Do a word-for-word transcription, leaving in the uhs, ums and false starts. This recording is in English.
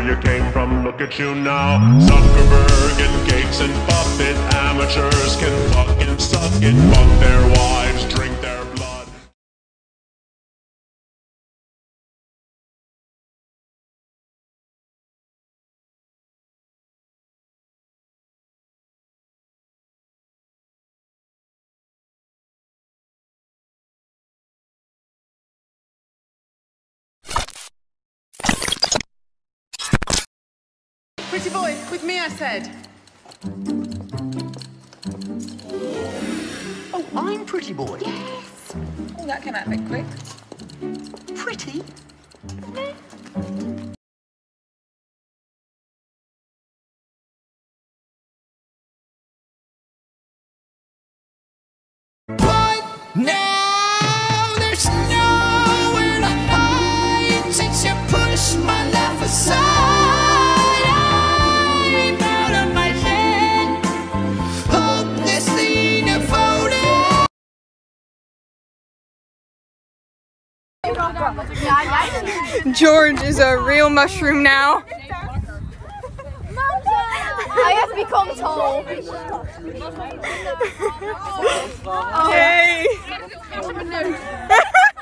you came from, look at you now. Zuckerberg and Gates and Buffett, amateurs can fucking suck it. Fuck their wives, drink their blood. Pretty boy, with me I said. Oh, I'm pretty boy. Yes. Oh, that came out a bit quick. Pretty? But now there's nowhere to hide since you pushed my life aside. George is a real mushroom now. I have to become tall. Yay!